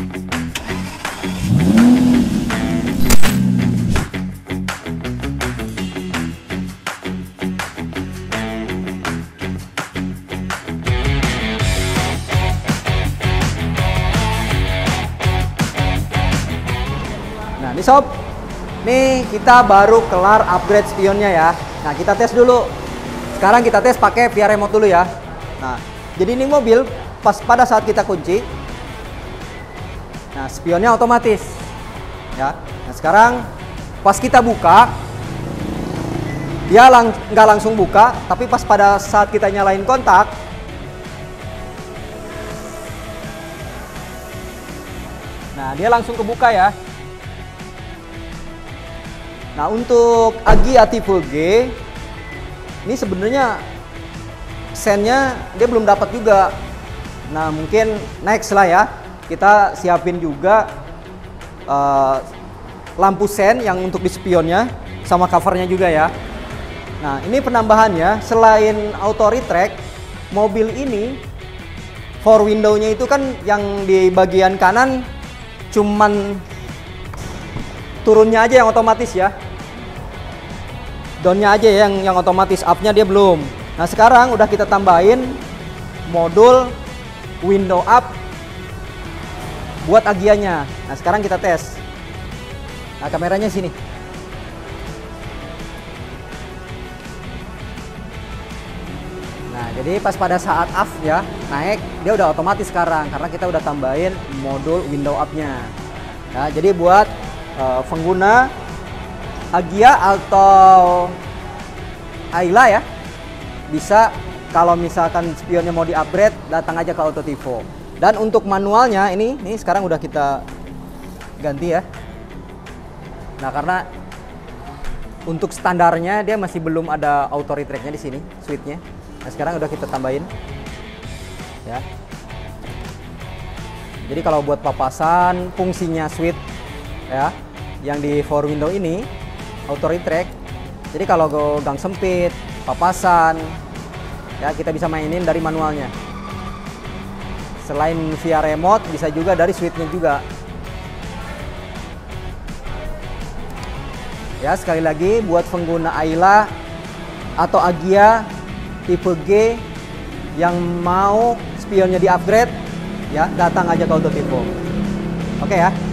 Nah, nih sob, nih kita baru kelar upgrade spionnya ya. Nah, kita tes dulu. Sekarang kita tes pakai via remote dulu ya. Nah, jadi ini mobil pada saat kita kunci, nah spionnya otomatis ya. Nah, sekarang pas kita buka, dia nggak langsung buka, tapi pas pada saat kita nyalain kontak, nah dia langsung kebuka ya. Nah, untuk Agya tipe G ini sebenarnya sennya dia belum dapat juga. Nah, mungkin next lah ya, kita siapin juga lampu sen yang untuk di spionnya sama covernya juga ya. Nah, ini penambahannya, selain auto retract, mobil ini for window-nya itu kan yang di bagian kanan cuman turunnya aja yang otomatis ya. Down-nya aja yang otomatis, up-nya dia belum. Nah, sekarang udah kita tambahin modul window up buat Agya-nya. Nah, sekarang kita tes. Nah, kameranya sini. Nah, jadi pas pada saat up ya, naik, dia udah otomatis sekarang karena kita udah tambahin modul window up-nya. Nah, jadi buat pengguna Agya atau Ayla ya, bisa kalau misalkan spionnya mau di-upgrade, datang aja ke AutoTivo. Dan untuk manualnya ini sekarang udah kita ganti ya. Nah, karena untuk standarnya dia masih belum ada auto retract-nya di sini, switch-nya. Nah, sekarang udah kita tambahin ya. Jadi kalau buat papasan fungsinya switch ya, yang di for window ini auto retract. Jadi kalau gang sempit, papasan ya, kita bisa mainin dari manualnya. Selain via remote, bisa juga dari switch-nya juga. Ya, sekali lagi buat pengguna Ayla atau Agya tipe G yang mau spionnya di-upgrade ya, datang aja ke AutoTivo. Oke ya.